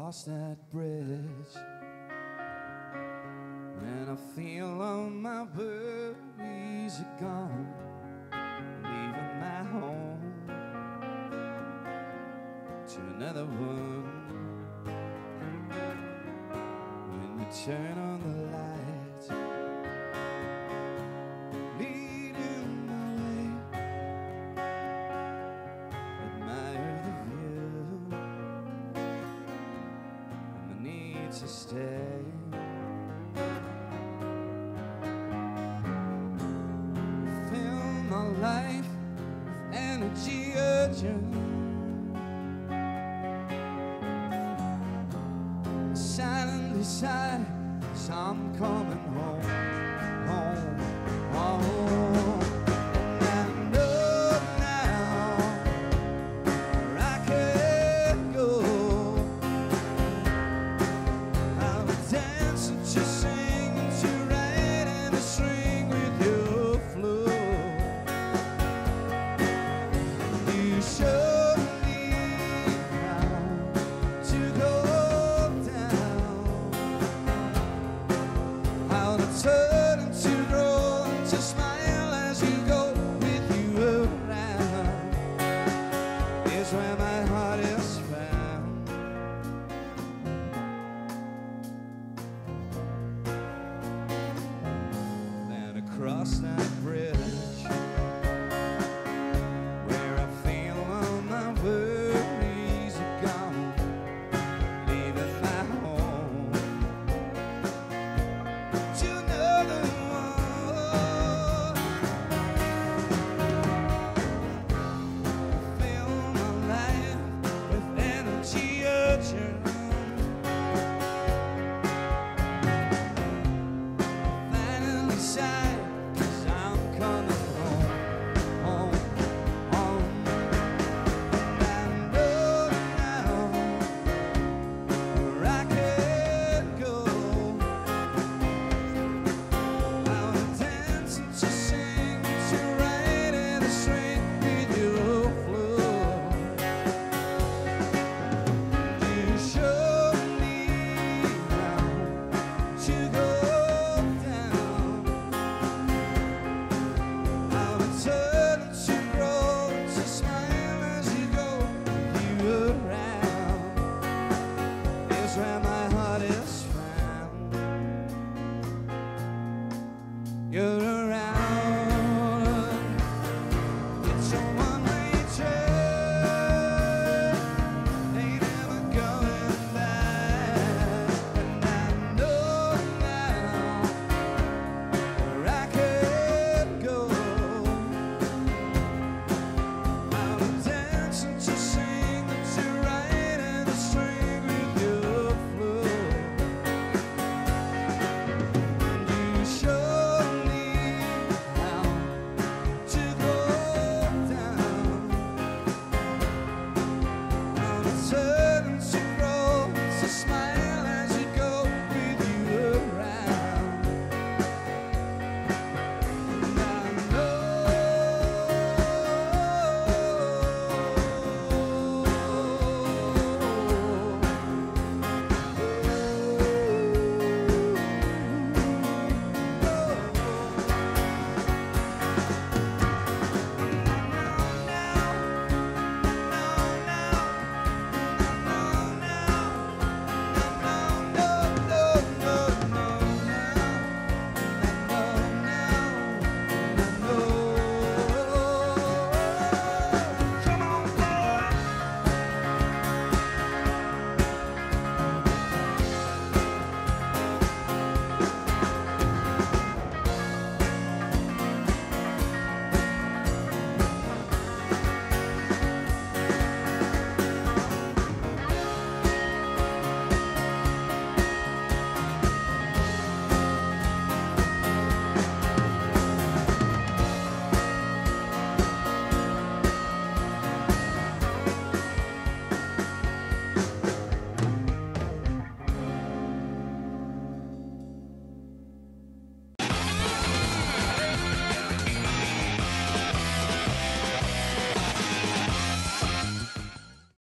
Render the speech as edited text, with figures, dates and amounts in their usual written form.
cross that bridge, and I feel all my worries are gone, leaving my home to another one. When you turn on the lights, leading the way, admire the view and the need to stay. Fill my life with energy urgent, silently sigh as I'm coming home, home, home. And I know now where I can go. I'll be dancing to singing to right and to swing with your flow. You show me how to go, how to turn and to grow and to smile as you go. With you around is where my heart is found. Then across that bridge,